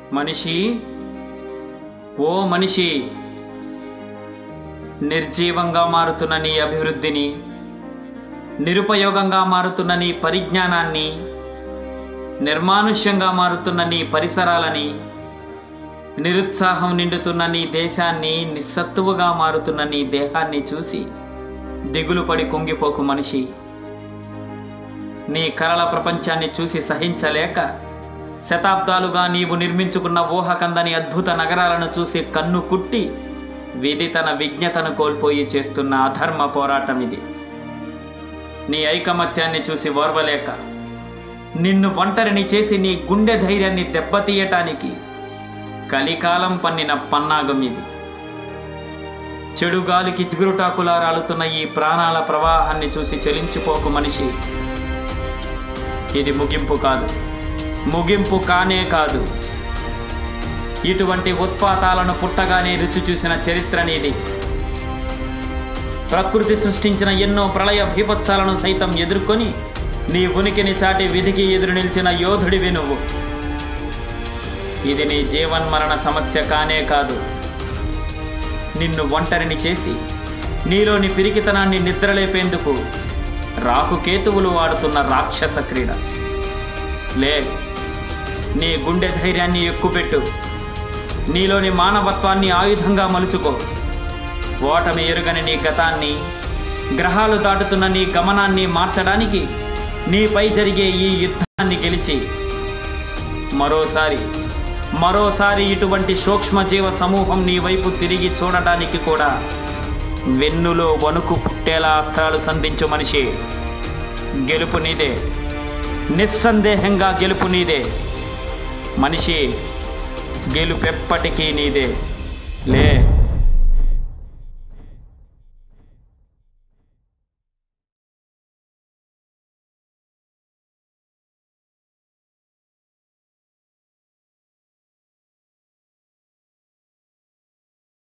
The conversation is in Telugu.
మనిషి, ఓ మనిషి, నిర్జీవంగా మారుతున్న నీ అభివృద్ధిని, నిరుపయోగంగా మారుతున్న నీ పరిజ్ఞానాన్ని, నిర్మానుష్యంగా మారుతున్న నీ పరిసరాలని, నిరుత్సాహం నిండుతున్న నీ దేశాన్ని, నిస్సత్తువుగా మారుతున్న నీ దేహాన్ని చూసి దిగులు పడి కుంగిపోకు మనిషి. నీ కలల ప్రపంచాన్ని చూసి సహించలేక శతాబ్దాలుగా నీవు నిర్మించుకున్న ఊహకందని అద్భుత నగరాలను చూసి కన్ను కుట్టి విధి తన విజ్ఞతను కోల్పోయి చేస్తున్న అధర్మ పోరాటం ఇది. నీ ఐకమత్యాన్ని చూసి ఓర్వలేక నిన్ను ఒంటరిని చేసి నీ గుండె ధైర్యాన్ని దెబ్బతీయటానికి కలికాలం పన్నిన పన్నాగం ఇది. చెడుగాలికి చిగురుటాకులారాలుతున్న ఈ ప్రాణాల ప్రవాహాన్ని చూసి చలించిపోకు మనిషి. ఇది ముగింపు కాదు, ముగింపు కానే కాదు. ఇటువంటి ఉత్పాతాలను పుట్టగానే రుచి చూసిన చరిత్ర నీది. ప్రకృతి సృష్టించిన ఎన్నో ప్రళయ భీభత్సాలను సైతం ఎదుర్కొని నీ ఉనికిని చాటి విధికి ఎదురు నిలిచిన యోధుడివి నువ్వు. ఇది నీ జీవన్మరణ సమస్య కానే కాదు. నిన్ను ఒంటరిని చేసి నీలోని పిరికితనాన్ని నిద్రలేపేందుకు రాహుకేతువులు ఆడుతున్న రాక్షస క్రీడ. లే, నీ గుండె ధైర్యాన్ని ఎక్కుపెట్టు. నీలోని మానవత్వాన్ని ఆయుధంగా మలుచుకో. ఓటమి ఎరుగని నీ గతాన్ని, గ్రహాలు దాటుతున్న నీ గమనాన్ని మార్చడానికి నీపై జరిగే ఈ యుద్ధాన్ని గెలిచి మరోసారి ఇటువంటి సూక్ష్మజీవ సమూహం నీ వైపు తిరిగి చూడటానికి కూడా వెన్నులో వణుకు పుట్టేలా అస్త్రాలు సంధించు మనిషి. గెలుపు నీదే, నిస్సందేహంగా గెలుపు నీదే మనిషి. గెలుపెప్పటికీ నీదే. లే.